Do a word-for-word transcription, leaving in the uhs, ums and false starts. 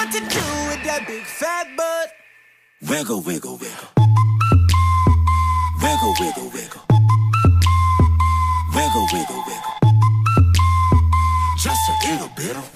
what to do with that big fat butt. Wiggle, wiggle, wiggle. Wiggle, wiggle, wiggle. Wiggle, wiggle, wiggle. Just a little bit of